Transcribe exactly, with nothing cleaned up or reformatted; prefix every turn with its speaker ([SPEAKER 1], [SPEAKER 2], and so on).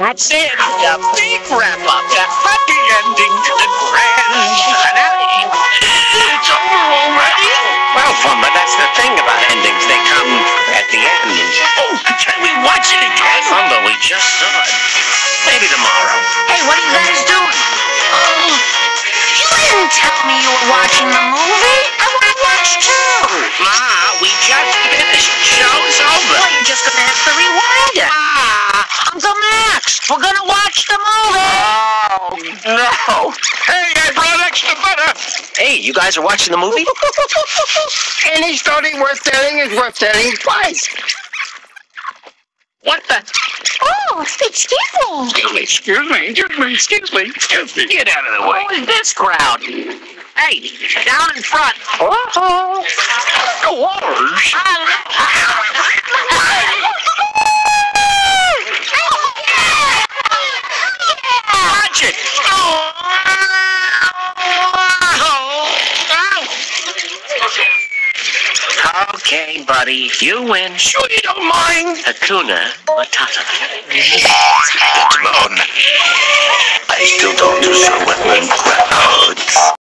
[SPEAKER 1] That's it. The big wrap-up. The happy ending to the grand finale. It's over already? Well, Pumba, that's the thing about endings. They come at the end. Oh, can we watch it again? Pumba, we just saw it. Maybe tomorrow.
[SPEAKER 2] Hey, what are you guys doing? Oh, you didn't tell me you were watching the movie. I want to watch too.
[SPEAKER 1] Ma, we just finished. Show's over.
[SPEAKER 2] Well, you're just gonna have to rewind it.
[SPEAKER 1] Ma!
[SPEAKER 2] Uncle Max, we're gonna watch the movie.
[SPEAKER 1] Oh, no. Hey, I brought extra butter. Hey, you guys are watching the movie?
[SPEAKER 3] Any story worth telling is worth telling twice.
[SPEAKER 1] What the?
[SPEAKER 2] Oh, excuse me.
[SPEAKER 1] Excuse me, excuse me, excuse me, excuse me. Get out of the way. Who is this crowd? Hey, down in front. Oh, doors. Watch it. Okay, buddy, you win. Sure you don't mind? Hakuna Matata. Timon. I still don't do so well.